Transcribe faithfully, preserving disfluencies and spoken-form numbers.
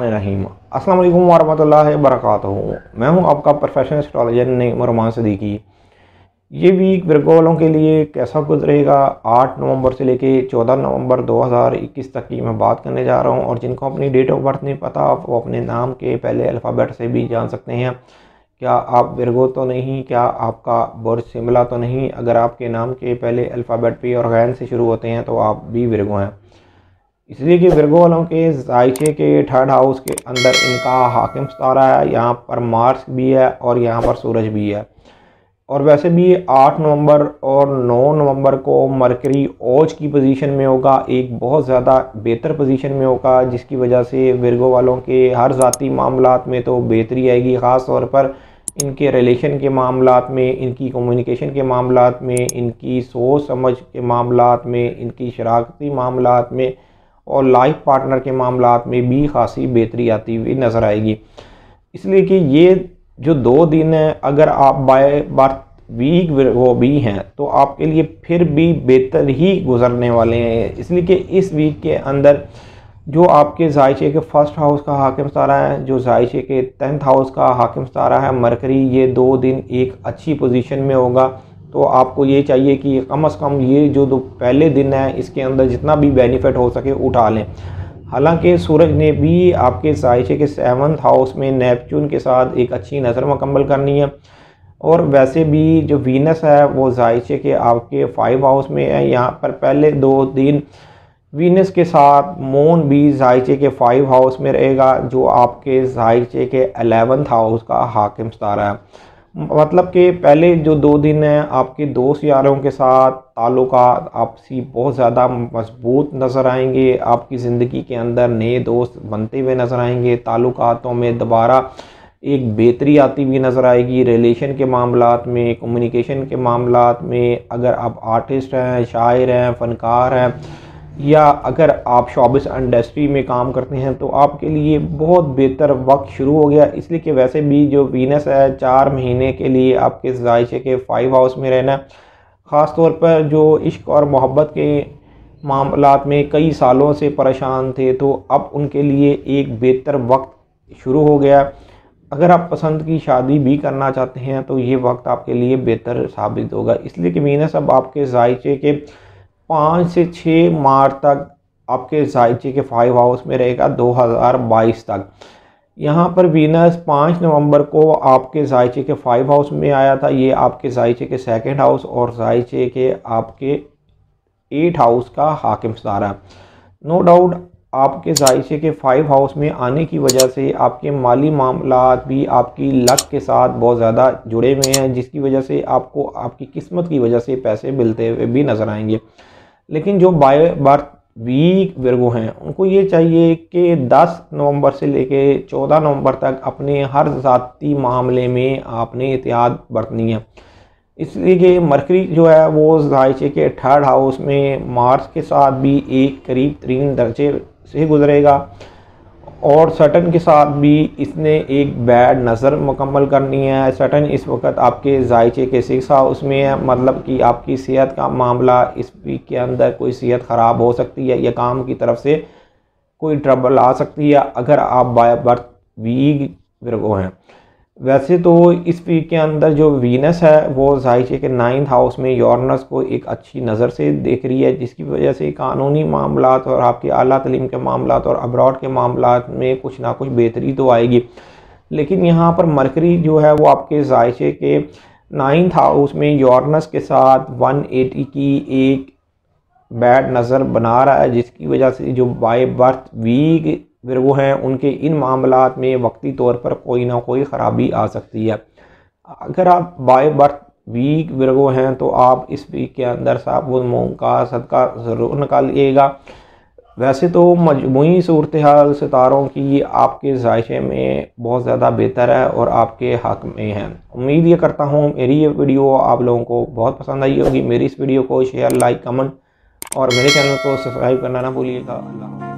बिस्मिल्लाहिर्रहमानिर्रहीम। अस्सलाम वालेकुम वरहमतुल्लाहि वबरकातुहू। मैं हूं आपका प्रोफेशनल एस्ट्रोलॉजर नईम रहमान सिद्दीकी। ये वीक विर्गो वालों के लिए कैसा गुजरेगा, आठ नवंबर से लेके चौदह नवंबर दो हज़ार इक्कीस तक की मैं बात करने जा रहा हूं। और जिनको अपनी डेट ऑफ बर्थ नहीं पता वो अपने नाम के पहले अल्फ़ाबेट से भी जान सकते हैं। क्या आप विर्गो तो नहीं, क्या आपका बर्थ सिमला तो नहीं। अगर आपके नाम के पहले अल्फ़ाबेट पे और गैन से शुरू होते हैं तो आप भी विर्गो हैं। इसलिए कि विर्गो वालों के जायचे के थर्ड हाउस के अंदर इनका हाकिम सितारा है। यहाँ पर मार्स भी है और यहाँ पर सूरज भी है। और वैसे भी आठ नवंबर और नौ नवंबर को मरकरी ओज की पोजीशन में होगा, एक बहुत ज़्यादा बेहतर पोजीशन में होगा, जिसकी वजह से विर्गो वालों के हर ज़ाती मामलात में तो बेहतरी आएगी। ख़ास तौर पर इनके रिलेशन के मामलात में, इनकी कम्युनिकेशन के मामलात में, इनकी सोच समझ के मामलात में, इनकी शराकती मामलात में और लाइफ पार्टनर के मामलात में भी खासी बेहतरी आती हुई नज़र आएगी। इसलिए कि ये जो दो दिन हैं, अगर आप बाय बर्थ वीक वो भी हैं तो आपके लिए फिर भी बेहतर ही गुजरने वाले हैं। इसलिए कि इस वीक के अंदर जो आपके जायचे के फर्स्ट हाउस का हाकिम सितारा है, जो जायचे के टेंथ हाउस का हाकिम सितारा है मरकरी, ये दो दिन एक अच्छी पोजीशन में होगा। तो आपको ये चाहिए कि कम अज़ कम ये जो दो पहले दिन है इसके अंदर जितना भी बेनिफिट हो सके उठा लें। हालांकि सूरज ने भी आपके जायचे के सेवन्थ हाउस में नेपच्यून के साथ एक अच्छी नज़र मुकम्मल करनी है। और वैसे भी जो वीनस है वो जायचे के आपके फाइव हाउस में है। यहाँ पर पहले दो दिन वीनस के साथ मून भी जायचे के फाइव हाउस में रहेगा, जो आपके जायचे के एलेवंथ हाउस का हाकिम सितारा है। मतलब कि पहले जो दो दिन हैं आपके दोस्त यारों के साथ ताल्लुकात आपसी बहुत ज़्यादा मजबूत नज़र आएंगे। आपकी ज़िंदगी के अंदर नए दोस्त बनते हुए नज़र आएंगे। ताल्लुकातों में दोबारा एक बेहतरी आती हुई नज़र आएगी। रिलेशन के मामलात में, कम्युनिकेशन के मामलात में, अगर आप आर्टिस्ट हैं, शायर हैं, फ़नकार हैं, या अगर आप शोबिस इंडस्ट्री में काम करते हैं तो आपके लिए बहुत बेहतर वक्त शुरू हो गया। इसलिए कि वैसे भी जो वीनस है चार महीने के लिए आपके जायचे के फाइव हाउस में रहना है। ख़ास तौर पर जो इश्क और मोहब्बत के मामलात में कई सालों से परेशान थे तो अब उनके लिए एक बेहतर वक्त शुरू हो गया। अगर आप पसंद की शादी भी करना चाहते हैं तो ये वक्त आपके लिए बेहतर साबित होगा। इसलिए कि वीनस अब आपके जायचे के पाँच से छः मार्च तक आपके जायचे के फाइव हाउस में रहेगा दो हज़ार बाईस तक। यहाँ पर वीनस पाँच नवंबर को आपके जायचे के फाइव हाउस में आया था। ये आपके जायचे के सेकंड हाउस और जायचे के आपके एट हाउस का हाकिम सितारा। नो डाउट आपके जायचे के फाइव हाउस में आने की वजह से आपके माली मामलात भी आपकी लक के साथ बहुत ज़्यादा जुड़े हुए हैं, जिसकी वजह से आपको आपकी किस्मत की वजह से पैसे मिलते हुए भी नज़र आएंगे। लेकिन जो बाय बर्थ वीक विर्गो हैं उनको ये चाहिए कि दस नवंबर से लेके चौदह नवंबर तक अपने हर ज़ाती मामले में आपने एहतियात बरतनी है। इसलिए कि मरकरी जो है वो जायचे के थर्ड हाउस में मार्स के साथ भी एक करीब तरीन दर्जे से गुजरेगा और सटन के साथ भी इसने एक बैड नज़र मुकम्मल करनी है। सटन इस वक्त आपके जायचे के सिक्स हाउस में है, मतलब कि आपकी सेहत का मामला इस वीक के अंदर कोई सेहत ख़राब हो सकती है या काम की तरफ से कोई ट्रबल आ सकती है अगर आप बाय बर्थ वीक विर्गो हैं। वैसे तो इस वीक के अंदर जो वीनस है वो जायचे के नाइन्थ हाउस में यूरेनस को एक अच्छी नज़र से देख रही है, जिसकी वजह से कानूनी मामलात और आपके आला तालीम के मामलात और अब्रॉड के मामलात में कुछ ना कुछ बेहतरी तो आएगी। लेकिन यहाँ पर मरकरी जो है वो आपके जायचे के नाइन्थ हाउस में यूरेनस के साथ वन एटी की एक बैड नज़र बना रहा है, जिसकी वजह से जो बाय बर्थ वीक विर्गो हैं उनके इन मामलात में वक्ती तौर पर कोई ना कोई ख़राबी आ सकती है। अगर आप बाय बर्थ वीक विर्गो हैं तो आप इस वीक के अंदर साबुन मूंग का सदका ज़रूर निकालिएगा। वैसे तो मजमूई सूरत हाल सितारों की आपके जायचे में बहुत ज़्यादा बेहतर है और आपके हक़ में है। उम्मीद ये करता हूँ मेरी ये वीडियो आप लोगों को बहुत पसंद आई होगी। मेरी इस वीडियो को शेयर, लाइक, कमेंट और मेरे चैनल को सब्सक्राइब करना ना भूलिएगा। अल्लाह।